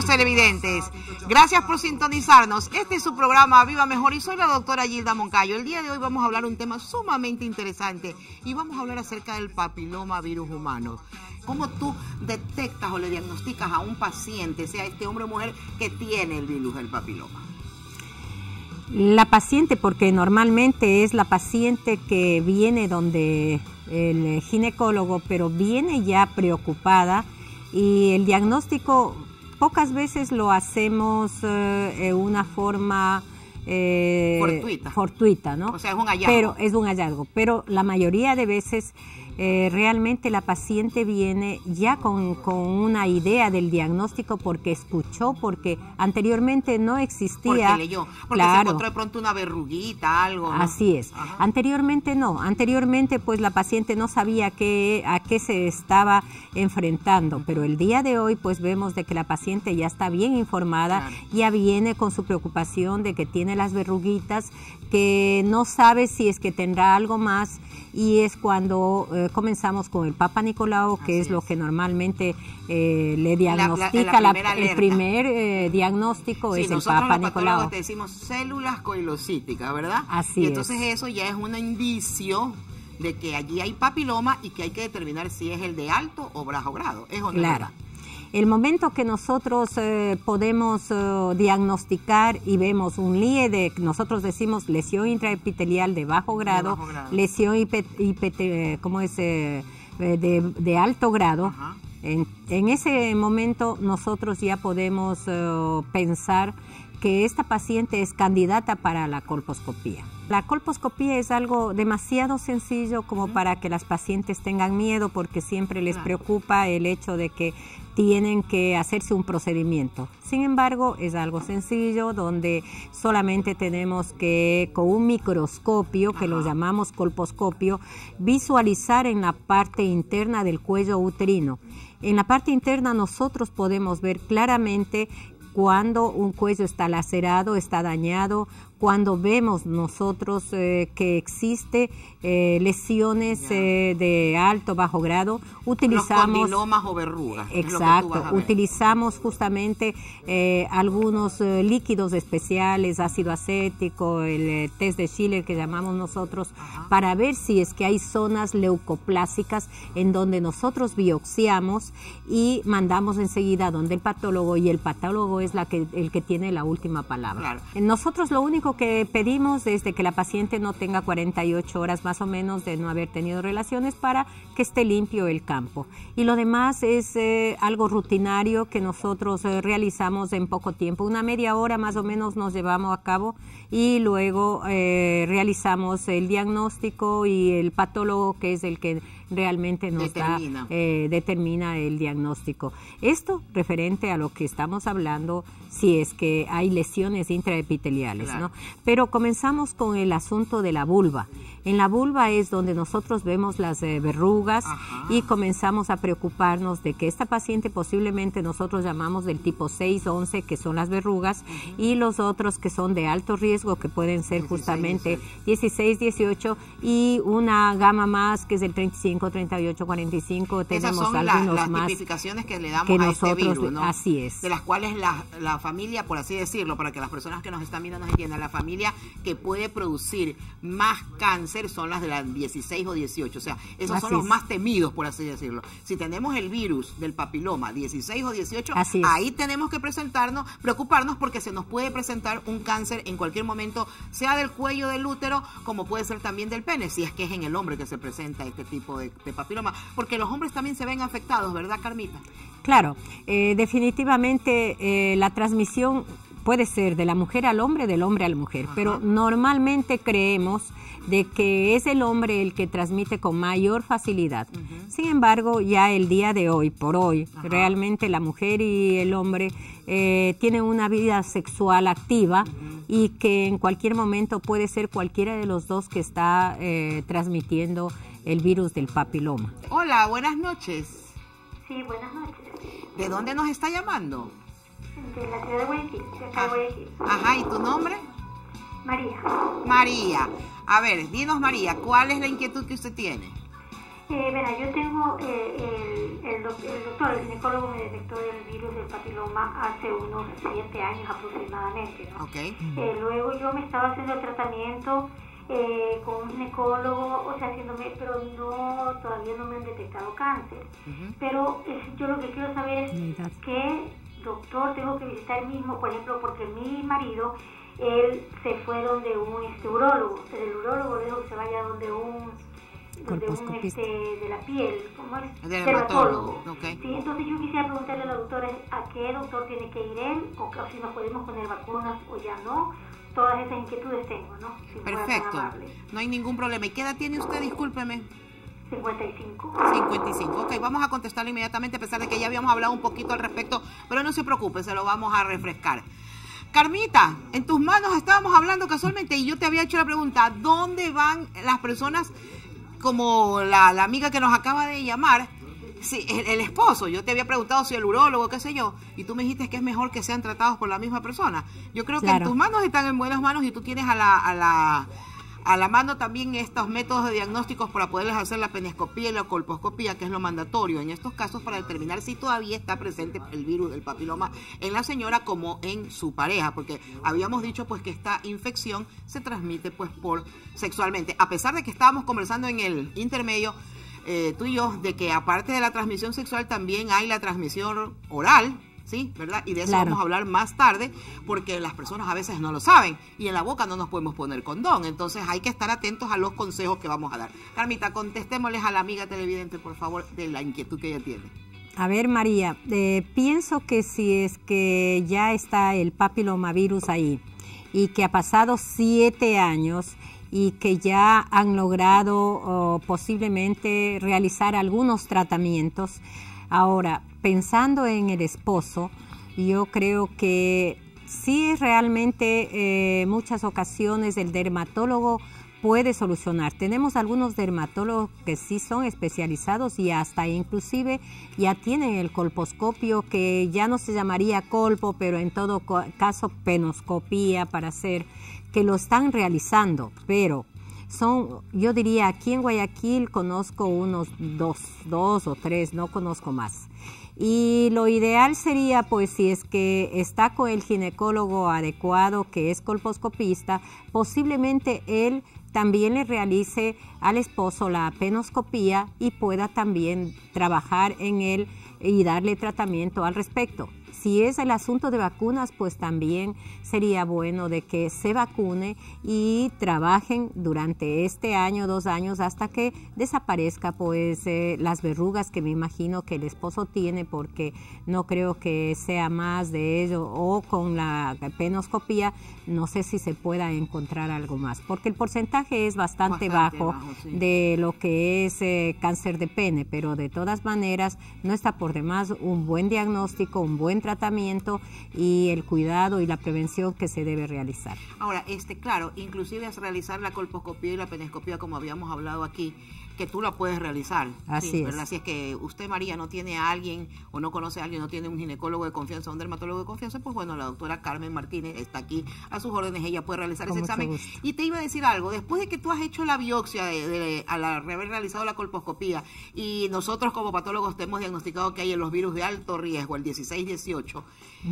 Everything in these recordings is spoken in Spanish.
queridos televidentes. Gracias por sintonizarnos. Este es su programa Viva Mejor y soy la doctora Gilda Moncayo. El día de hoy vamos a hablar un tema sumamente interesante y vamos a hablar acerca del papiloma virus humano. ¿Cómo tú detectas o le diagnosticas a un paciente, sea este hombre o mujer, que tiene el virus del papiloma? La paciente, porque normalmente es la paciente que viene donde el ginecólogo, pero viene ya preocupada y el diagnóstico pocas veces lo hacemos de una forma fortuita, ¿no? O sea, es un hallazgo. Pero es un hallazgo, pero la mayoría de veces realmente la paciente viene ya con una idea del diagnóstico porque escuchó, porque anteriormente no existía. Porque leyó, porque se encontró de pronto una verruguita, algo, ¿no? Así es. Ajá. Anteriormente no, anteriormente pues la paciente no sabía a qué se estaba enfrentando, pero el día de hoy pues vemos de que la paciente ya está bien informada, claro. Ya viene con su preocupación de que tiene las verruguitas, que no sabe si es que tendrá algo más, y es cuando comenzamos con el Papa Nicolau, que es lo que normalmente le diagnostica el primer diagnóstico, es el Papa Nicolau. Nosotros te decimos células coilocíticas, ¿verdad? Así y entonces eso ya es un indicio de que allí hay papiloma y que hay que determinar si es el de alto o bajo grado. ¿Es o no? Claro. El momento que nosotros podemos diagnosticar y vemos un LIE de, nosotros decimos lesión intraepitelial de bajo grado, lesión de alto grado, en ese momento nosotros ya podemos pensar que esta paciente es candidata para la colposcopía. La colposcopía es algo demasiado sencillo como para que las pacientes tengan miedo, porque siempre les preocupa el hecho de que tienen que hacerse un procedimiento. Sin embargo, es algo sencillo donde solamente tenemos que con un microscopio, que lo llamamos colposcopio, visualizar en la parte interna del cuello uterino. En la parte interna nosotros podemos ver claramente cuando un cuello está lacerado, está dañado, cuando vemos nosotros que existe lesiones de alto, bajo grado, utilizamos... Los condilomas o verrugas. Exacto, utilizamos justamente algunos líquidos especiales, ácido acético, el test de Schiller que llamamos nosotros, para ver si es que hay zonas leucoplásicas en donde nosotros biopsiamos y mandamos enseguida donde el patólogo, y el patólogo es el que tiene la última palabra. Claro. Nosotros lo único que pedimos es de que la paciente no tenga 48 horas más o menos de no haber tenido relaciones para que esté limpio el campo. Y lo demás es algo rutinario que nosotros realizamos en poco tiempo. Una media hora más o menos nos llevamos a cabo y luego realizamos el diagnóstico y el patólogo, que es el que realmente nos determina el diagnóstico. Esto referente a lo que estamos hablando, si es que hay lesiones intraepiteliales, claro, ¿no? Pero comenzamos con el asunto de la vulva. En la vulva es donde nosotros vemos las verrugas y comenzamos a preocuparnos de que esta paciente posiblemente nosotros llamamos del tipo 6, 11, que son las verrugas, y los otros que son de alto riesgo, que pueden ser justamente 16, 18, y una gama más que es el 35, 38, 45. Tenemos esas son algunos las más tipificaciones que le damos a este virus, ¿no? Así es. De las cuales la familia, por así decirlo, para que las personas que nos están mirando nos entiendan, la familia que puede producir más cáncer son las de las 16 o 18, o sea, esos son los más temidos, por así decirlo. Si tenemos el virus del papiloma 16 o 18, ahí tenemos que preocuparnos, porque se nos puede presentar un cáncer en cualquier momento, sea del cuello del útero, como puede ser también del pene, si es que es en el hombre que se presenta este tipo de papiloma, porque los hombres también se ven afectados, ¿verdad, Carmita? Claro, definitivamente la transmisión puede ser de la mujer al hombre, del hombre a la mujer, pero normalmente creemos de que es el hombre el que transmite con mayor facilidad. Sin embargo, ya el día de hoy, por hoy, realmente la mujer y el hombre tienen una vida sexual activa y que en cualquier momento puede ser cualquiera de los dos que está transmitiendo el virus del papiloma. Hola, buenas noches. Sí, buenas noches. ¿De dónde nos está llamando? De la ciudad de Guayaquil, de Guayaquil. Ajá, ¿y tu nombre? María. María. A ver, dinos, María, ¿cuál es la inquietud que usted tiene? Verá, yo tengo el ginecólogo me detectó el virus del papiloma hace unos 7 años aproximadamente, ¿no? Okay. Luego yo me estaba haciendo el tratamiento con un ginecólogo, o sea, pero todavía no me han detectado cáncer. Pero yo lo que quiero saber es qué doctor tengo que visitar mismo, por ejemplo, porque mi marido, él se fue donde un urólogo, pero el urólogo dijo que se vaya donde un de la piel, ¿cómo es? Dermatólogo. Okay. Sí, entonces yo quisiera preguntarle a la doctora a qué doctor tiene que ir él, o si nos podemos poner vacunas o ya no. Todas esas inquietudes tengo, ¿no? Si perfecto, no hay ningún problema. ¿Y qué edad tiene usted? Discúlpeme. 55. 55, ok, vamos a contestarle inmediatamente, a pesar de que ya habíamos hablado un poquito al respecto, pero no se preocupe, se lo vamos a refrescar. Carmita, en tus manos estábamos hablando casualmente y yo te había hecho la pregunta, ¿dónde van las personas como la amiga que nos acaba de llamar? Sí, el esposo, yo te había preguntado si el urólogo, qué sé yo, y tú me dijiste que es mejor que sean tratados por la misma persona. Yo creo que en tus manos están en buenas manos y tú tienes a la mano también estos métodos de diagnósticos para poderles hacer la penescopía y la colposcopía, que es lo mandatorio en estos casos para determinar si todavía está presente el virus del papiloma en la señora como en su pareja, porque habíamos dicho pues que esta infección se transmite pues por sexualmente, a pesar de que estábamos conversando en el intermedio tú y yo, de que aparte de la transmisión sexual también hay la transmisión oral, ¿sí? ¿Verdad? Y de eso vamos a hablar más tarde, porque las personas a veces no lo saben, y en la boca no nos podemos poner condón, entonces hay que estar atentos a los consejos que vamos a dar. Carmita, contestémosles a la amiga televidente, por favor, de la inquietud que ella tiene. A ver, María, pienso que si es que ya está el papilomavirus ahí, y que ha pasado 7 años, y que ya han logrado posiblemente realizar algunos tratamientos. Ahora, pensando en el esposo, yo creo que sí realmente muchas ocasiones el dermatólogo puede solucionar. Tenemos algunos dermatólogos que sí son especializados y hasta inclusive ya tienen el colposcopio, que ya no se llamaría colpo, pero en todo caso penoscopía para hacer, que lo están realizando, pero yo diría, aquí en Guayaquil conozco unos dos o tres, no conozco más. Y lo ideal sería, pues, si es que está con el ginecólogo adecuado, que es colposcopista, posiblemente él también le realice al esposo la penoscopía y pueda también trabajar en él y darle tratamiento al respecto. Si es el asunto de vacunas, pues también sería bueno de que se vacune y trabajen durante este año, 2 años, hasta que desaparezca pues las verrugas que me imagino que el esposo tiene, porque no creo que sea más de ello, o con la penoscopía no sé si se pueda encontrar algo más, porque el porcentaje es bastante bajo sí, de lo que es cáncer de pene, pero de todas maneras no está por demás un buen diagnóstico, un buen tratamiento y el cuidado y la prevención que se debe realizar. Ahora, claro, inclusive es realizar la colposcopía y la penescopía, como habíamos hablado aquí, que tú la puedes realizar. Así sí, es. ¿verdad? Si es que usted, María, no tiene a alguien o no conoce a alguien, no tiene un ginecólogo de confianza, un dermatólogo de confianza, pues bueno, la doctora Carmen Martínez está aquí a sus órdenes, ella puede realizar ese examen. Y te iba a decir algo, después de que tú has hecho la biopsia, al haber realizado la colposcopía, y nosotros como patólogos te hemos diagnosticado que hay en los virus de alto riesgo, el 16-18,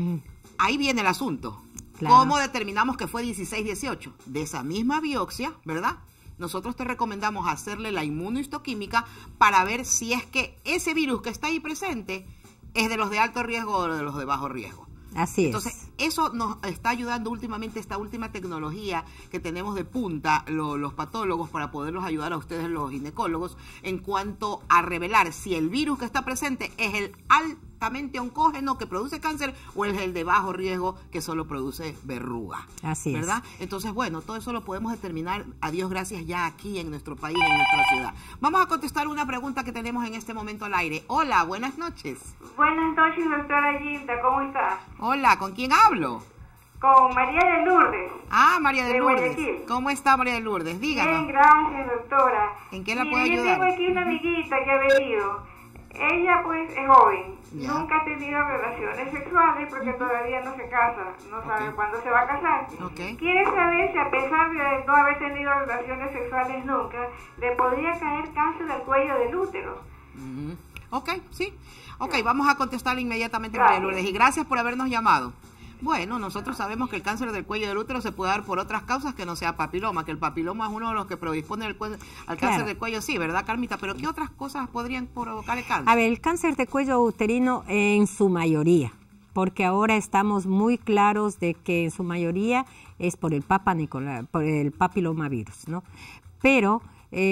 ahí viene el asunto. Claro. ¿Cómo determinamos que fue 16-18? De esa misma biopsia, ¿verdad? Nosotros te recomendamos hacerle la inmunohistoquímica para ver si es que ese virus que está ahí presente es de los de alto riesgo o de los de bajo riesgo. Así Entonces, eso nos está ayudando últimamente, esta última tecnología que tenemos de punta los patólogos, para poderlos ayudar a ustedes los ginecólogos en cuanto a revelar si el virus que está presente es el altamente oncógeno que produce cáncer o es el de bajo riesgo que solo produce verruga. Así ¿verdad? es. Entonces, bueno, todo eso lo podemos determinar, a Dios gracias, ya aquí en nuestro país, en nuestra ciudad. Vamos a contestar una pregunta que tenemos en este momento al aire. Hola, buenas noches. Buenas noches, doctora Gilda, ¿cómo está? Hola, ¿con quién hablo? Con María de Lourdes. Ah, María de Lourdes. Guayaquil. ¿Cómo está María de Lourdes? Díganos. Bien, gracias, doctora. ¿En qué la puedo ayudar? Yo tengo aquí una amiguita que ha venido. Ella, pues, es joven. Ya. Nunca ha tenido relaciones sexuales porque todavía no se casa. No sabe cuándo se va a casar. Quiere saber si, a pesar de no haber tenido relaciones sexuales nunca, le podría caer cáncer del cuello del útero. Ok, sí. Ok, vamos a contestarle inmediatamente, María Lourdes. Y gracias por habernos llamado. Bueno, nosotros sabemos que el cáncer del cuello del útero se puede dar por otras causas que no sea papiloma, que el papiloma es uno de los que predispone al cáncer del cuello, sí, ¿verdad, Carmita? Pero ¿qué otras cosas podrían provocar el cáncer? A ver, el cáncer de cuello uterino en su mayoría, porque ahora estamos muy claros de que en su mayoría es por el por el papilomavirus, ¿no? Pero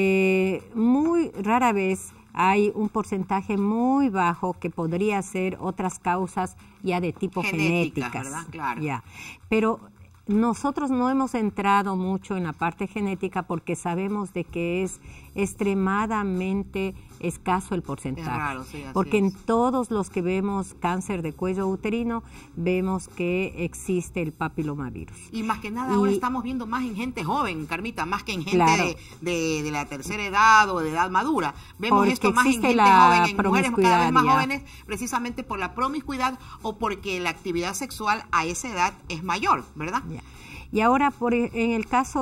muy rara vez hay un porcentaje muy bajo que podría ser otras causas ya de tipo genéticas, ¿verdad? Claro. Ya. Pero nosotros no hemos entrado mucho en la parte genética porque sabemos de que es extremadamente escaso el porcentaje. Raro, sí, porque en todos los que vemos cáncer de cuello uterino, vemos que existe el papilomavirus. Y más que nada ahora estamos viendo más en gente joven, Carmita, más que en gente de la tercera edad o de edad madura. Vemos porque esto más en gente joven, en mujeres cada vez más jóvenes, precisamente por la promiscuidad o porque la actividad sexual a esa edad es mayor, ¿verdad? Ya. Y ahora, en el caso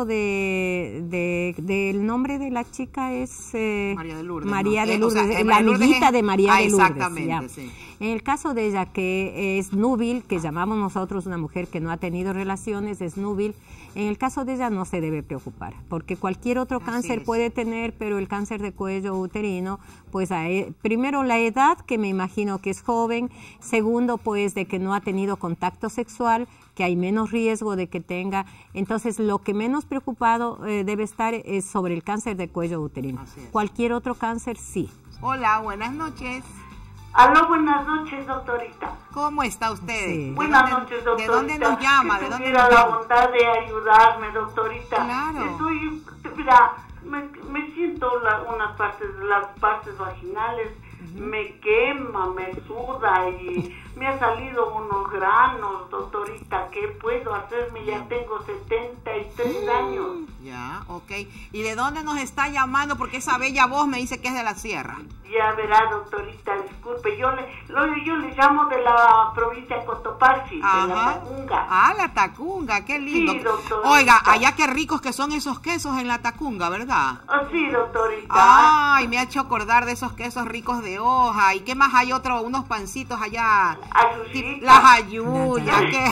del nombre de la chica es María de Lourdes. María de ¿no? Lourdes, O sea, la amiguita de María de Lourdes. Exactamente, sí. En el caso de ella, que es núbil, que llamamos nosotros una mujer que no ha tenido relaciones, es núbil, en el caso de ella no se debe preocupar, porque cualquier otro cáncer puede tener, pero el cáncer de cuello uterino, pues primero la edad, que me imagino que es joven, segundo, pues de que no ha tenido contacto sexual, que hay menos riesgo de que tenga. Entonces, lo que menos preocupado debe estar es sobre el cáncer de cuello uterino. Cualquier otro cáncer, sí. Hola, buenas noches. Aló, buenas noches, doctorita. ¿Cómo está usted? Sí. Buenas noches, doctorita. ¿De dónde nos llama? ¿De dónde nos la llama? bondad de ayudarme, doctorita. Claro. Mira, me siento las partes vaginales, me quema, me suda y me han salido unos granos, doctorita. ¿Qué puedo hacerme? Ya tengo 73 años. Ya, ok. ¿Y de dónde nos está llamando? Porque esa bella voz me dice que es de la sierra. Ya verá, doctorita, disculpe, yo le llamo de la provincia de Cotopaxi, de la Tacunga. Ah, la Tacunga, qué lindo. Sí, doctorita. Oiga, allá qué ricos que son esos quesos en la Tacunga, ¿verdad? Sí, doctorita. Ay, me ha hecho acordar de esos quesos ricos de hoja. ¿Y qué más hay unos pancitos allá? Ayusitas. Las ayuyas, que...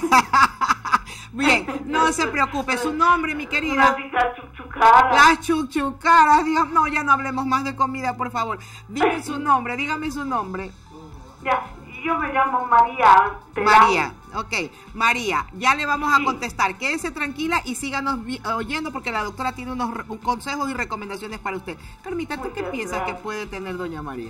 Bien, no se preocupe, su nombre, mi querida. Las chuchucaras. Las chuchucaras, Dios, no, ya no hablemos más de comida, por favor. Dígame su nombre. Ya, yo me llamo María. María, ok. María, ya le vamos a contestar. Quédese tranquila y síganos oyendo porque la doctora tiene unos consejos y recomendaciones para usted. Carmita, ¿tú qué piensas que puede tener doña María?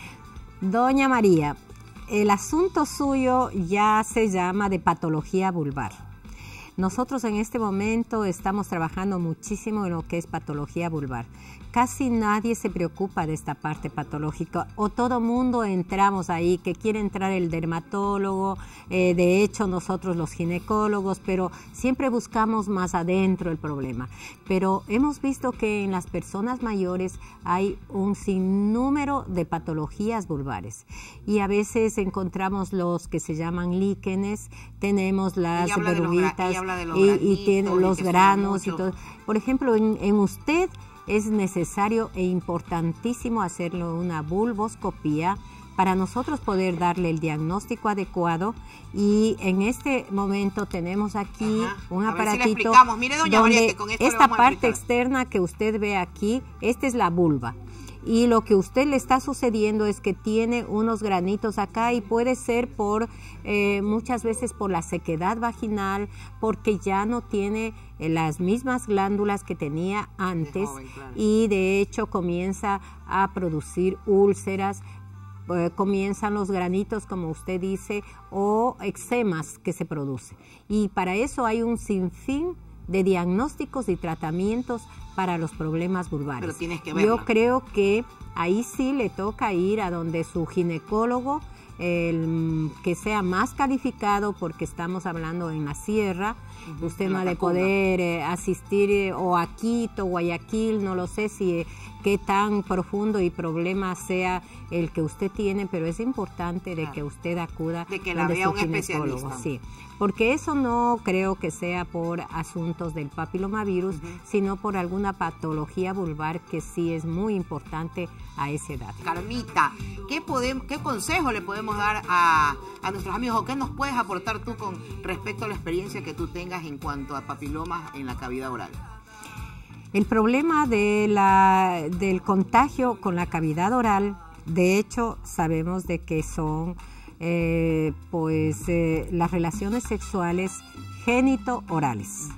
Doña María, el asunto suyo ya se llama de patología vulvar. Nosotros en este momento estamos trabajando muchísimo en lo que es patología vulvar. Casi nadie se preocupa de esta parte patológica o todo mundo entramos ahí, que quiere entrar el dermatólogo, de hecho nosotros los ginecólogos, pero siempre buscamos más adentro el problema. Pero hemos visto que en las personas mayores hay un sinnúmero de patologías vulvares y a veces encontramos los que se llaman líquenes, tenemos las verruguitas y tiene los granos y todo. Por ejemplo, en usted es necesario e importantísimo hacerlo una vulvoscopía para nosotros poder darle el diagnóstico adecuado y en este momento tenemos aquí un aparatito donde esta parte externa que usted ve aquí, esta es la vulva. Y lo que a usted le está sucediendo es que tiene unos granitos acá y puede ser por muchas veces por la sequedad vaginal, porque ya no tiene las mismas glándulas que tenía antes y de hecho comienza a producir úlceras, comienzan los granitos como usted dice o eczemas que se producen. Y para eso hay un sinfín de diagnósticos y tratamientos para los problemas vulvares. Pero tienes que verla. Yo creo que ahí sí le toca ir a donde su ginecólogo, que sea más calificado porque estamos hablando en la sierra, usted no ha de poder asistir o a Quito, Guayaquil, no lo sé si qué tan profundo y problema sea el que usted tiene, pero es importante de que usted acuda de que la vea un especialista. Sí, porque eso no creo que sea por asuntos del papilomavirus, sino por alguna patología vulvar que sí es muy importante a esa edad. Carmita, ¿qué consejo le podemos dar a nuestros amigos o qué nos puedes aportar tú con respecto a la experiencia que tú tengas en cuanto a papilomas en la cavidad oral? El problema del contagio con la cavidad oral, de hecho, sabemos de que son las relaciones sexuales génito-orales.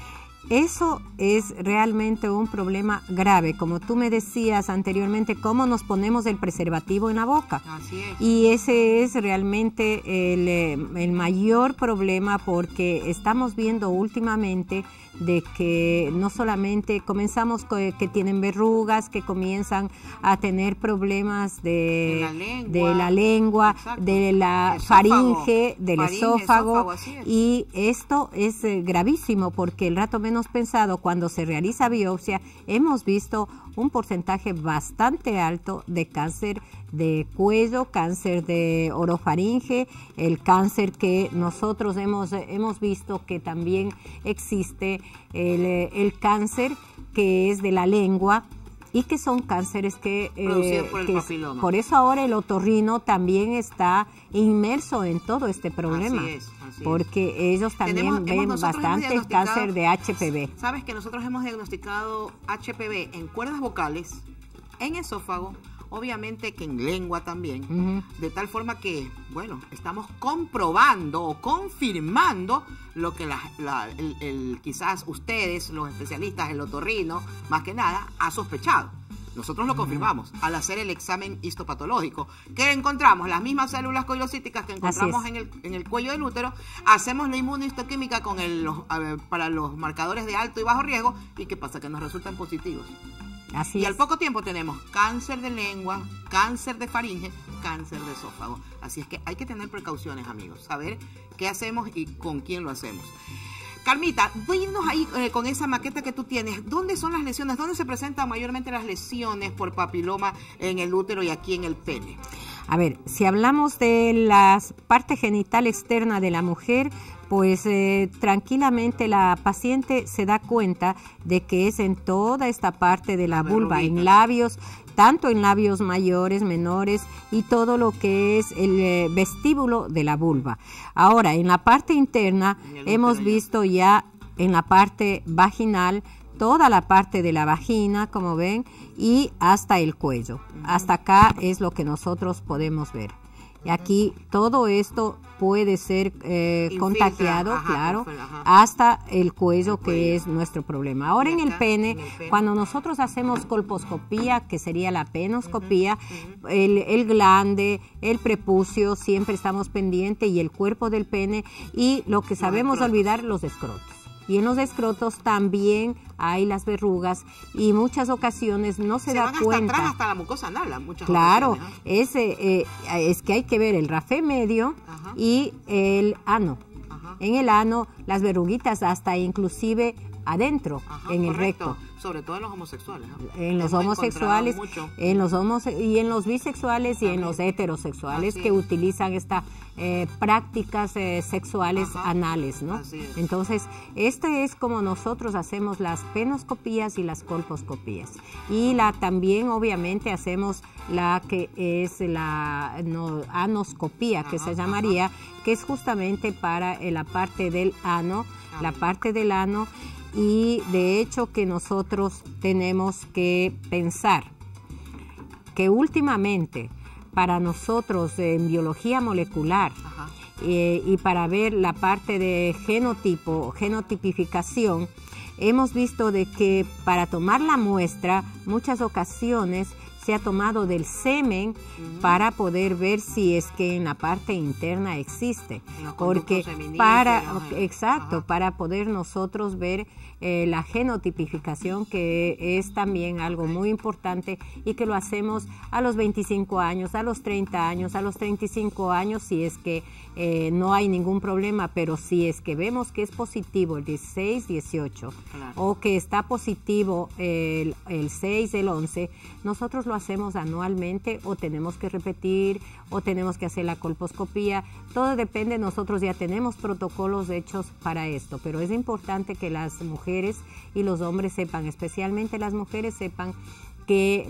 Eso es realmente un problema grave, como tú me decías anteriormente, cómo nos ponemos el preservativo en la boca. Así es. Y ese es realmente el mayor problema, porque estamos viendo últimamente de que no solamente comenzamos que tienen verrugas, que comienzan a tener problemas de la lengua, de la faringe, del esófago, y esto es gravísimo porque el rato menos pensado, cuando se realiza biopsia, hemos visto un porcentaje bastante alto de cáncer de cuello, cáncer de orofaringe, el cáncer que nosotros hemos visto que también existe, el cáncer que es de la lengua, y que son cánceres que por el papiloma. Por eso ahora el otorrino también está inmerso en todo este problema. Así es. Porque ellos también ven bastante cáncer de HPV. Sabes que nosotros hemos diagnosticado HPV en cuerdas vocales, en esófago, obviamente que en lengua también, de tal forma que, bueno, estamos comprobando o confirmando lo que quizás ustedes, los especialistas, el otorrino, más que nada, ha sospechado. Nosotros lo confirmamos al hacer el examen histopatológico. ¿Qué encontramos? Las mismas células coilocíticas que encontramos en el cuello del útero. Hacemos la inmunohistoquímica para los marcadores de alto y bajo riesgo. ¿Y qué pasa? Que nos resultan positivos. Y al poco tiempo tenemos cáncer de lengua, cáncer de faringe, cáncer de esófago. Así es que hay que tener precauciones, amigos. Saber qué hacemos y con quién lo hacemos. Carmita, dinos ahí con esa maqueta que tú tienes, ¿dónde son las lesiones? ¿Dónde se presentan mayormente las lesiones por papiloma en el útero y aquí en el pene? A ver, si hablamos de la parte genital externa de la mujer, pues tranquilamente la paciente se da cuenta de que es en toda esta parte de la vulva, en labios, tanto en labios mayores, menores y todo lo que es el vestíbulo de la vulva. Ahora, en la parte interna hemos visto ya en la parte vaginal, toda la parte de la vagina, como ven, y hasta el cuello. Hasta acá es lo que nosotros podemos ver. Y aquí todo esto puede ser contagiado, claro, hasta el cuello, que es nuestro problema. Ahora en el pene, cuando nosotros hacemos colposcopía, que sería la penoscopía, el glande, el prepucio, siempre estamos pendientes, y el cuerpo del pene, y lo que sabemos olvidar, los escrotos. Y en los escrotos también hay las verrugas, y muchas ocasiones no se da cuenta. Atrás, hasta la mucosa anal, claro, es que hay que ver el rafé medio y el ano. En el ano, las verruguitas hasta inclusive adentro, en el recto. Sobre todo en los homosexuales, ¿no? En los homosexuales, y en los bisexuales también, y en los heterosexuales que utilizan estas prácticas sexuales anales, ¿no? Entonces, este es como nosotros hacemos las penoscopías y las colposcopías. Y también obviamente hacemos la que es la anoscopía, que se llamaría, que es justamente para la parte del ano, y de hecho que nosotros tenemos que pensar que últimamente para nosotros en biología molecular y para ver la parte de genotipificación, hemos visto de que para tomar la muestra muchas ocasiones se ha tomado del semen para poder ver si es que en la parte interna existe. Porque para poder nosotros ver la genotipificación, que es también algo muy importante y que lo hacemos a los 25 años, a los 30 años, a los 35 años, si es que no hay ningún problema, pero si es que vemos que es positivo el 16, 18 o que está positivo el 6, el 11, nosotros lo hacemos anualmente o tenemos que repetir o tenemos que hacer la colposcopía. Todo depende, nosotros ya tenemos protocolos hechos para esto, pero es importante que las mujeres y los hombres sepan, especialmente las mujeres sepan que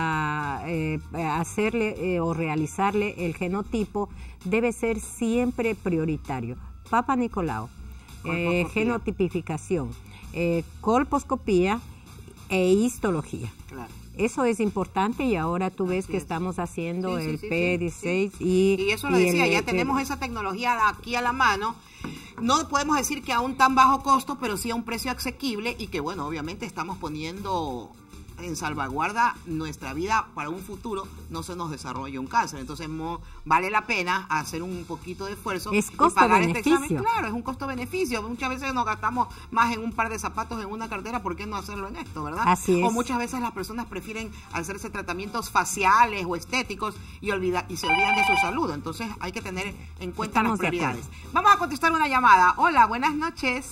hacerle o realizarle el genotipo debe ser siempre prioritario. Papa Nicolau, genotipificación, colposcopía e histología. Claro. Eso es importante y ahora tú ves que estamos haciendo el P16 y eso lo decía, ya tenemos esa tecnología aquí a la mano. No podemos decir que a un tan bajo costo, pero sí a un precio asequible y que, bueno, obviamente estamos poniendo en salvaguarda nuestra vida para un futuro, no se nos desarrolle un cáncer. Entonces vale la pena hacer un poquito de esfuerzo y pagar este examen. Claro, es un costo-beneficio. Muchas veces nos gastamos más en un par de zapatos, en una cartera, ¿por qué no hacerlo en esto, verdad? Así es. O muchas veces las personas prefieren hacerse tratamientos faciales o estéticos y se olvidan de su salud. Entonces hay que tener en cuenta las prioridades. Vamos a contestar una llamada. Hola, buenas noches.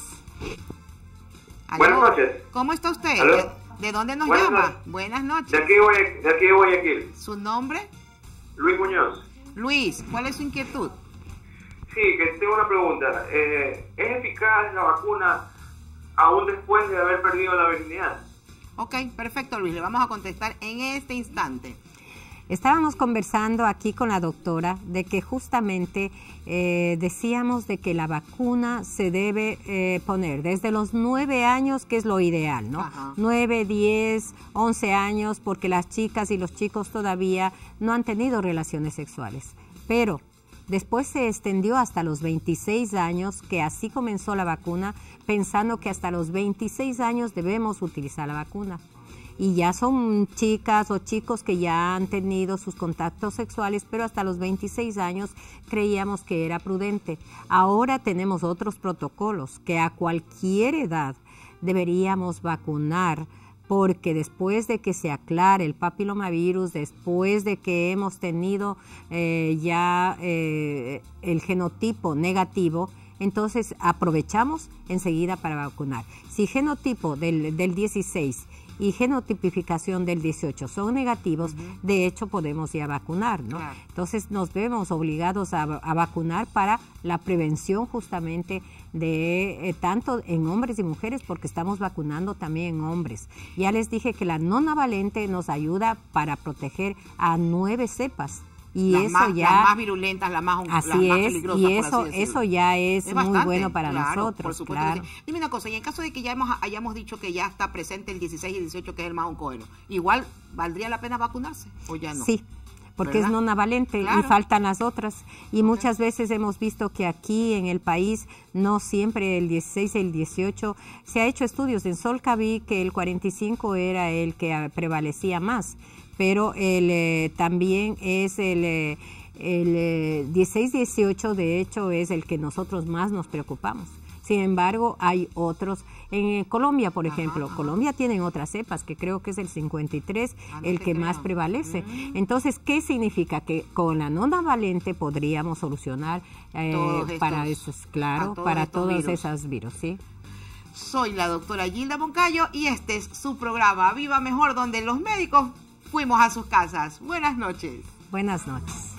¿Aló? Buenas noches. ¿Cómo está usted? ¿Aló? ¿De dónde nos llama? Buenas noches. De aquí de Guayaquil. ¿Su nombre? Luis Muñoz. Luis, ¿cuál es su inquietud? Sí, que tengo una pregunta. ¿Es eficaz la vacuna aún después de haber perdido la virginidad? Ok, perfecto, Luis. Le vamos a contestar en este instante. Estábamos conversando aquí con la doctora de que justamente decíamos de que la vacuna se debe poner desde los 9 años, que es lo ideal, ¿no? Ajá. 9, 10, 11 años, porque las chicas y los chicos todavía no han tenido relaciones sexuales. Pero después se extendió hasta los 26 años, que así comenzó la vacuna, pensando que hasta los 26 años debemos utilizar la vacuna. Y ya son chicas o chicos que ya han tenido sus contactos sexuales, pero hasta los 26 años creíamos que era prudente. Ahora tenemos otros protocolos que a cualquier edad deberíamos vacunar, porque después de que se aclare el papilomavirus, después de que hemos tenido el genotipo negativo, entonces aprovechamos enseguida para vacunar. Si genotipo del 16 y genotipificación del 18 son negativos, de hecho podemos ya vacunar, ¿no? Claro. Entonces nos vemos obligados a vacunar para la prevención justamente de tanto en hombres y mujeres, porque estamos vacunando también en hombres. Ya les dije que la nonavalente nos ayuda para proteger a 9 cepas. Y las más virulentas, las más peligrosas. Y eso ya es muy bueno para nosotros. Por supuesto. Claro. Dime una cosa, y en caso de que ya hayamos dicho que ya está presente el 16 y 18, que es el más oncógeno, ¿igual valdría la pena vacunarse o ya no? Sí, porque ¿verdad? Es nonavalente, claro. Y faltan las otras. Y muchas veces hemos visto que aquí en el país no siempre el 16 y el 18, se ha hecho estudios. En Solca vi que el 45 era el que prevalecía más. Pero también es el 16-18, de hecho, es el que nosotros más nos preocupamos. Sin embargo, hay otros. En Colombia, por ejemplo, Colombia tienen otras cepas, que creo que es el 53, el que más prevalece. Entonces, ¿qué significa? Que con la nonavalente podríamos solucionar para esos, claro, para todos esos virus, ¿sí? Soy la doctora Gilda Moncayo y este es su programa Viva Mejor, donde los médicos fuimos a sus casas. Buenas noches. Buenas noches.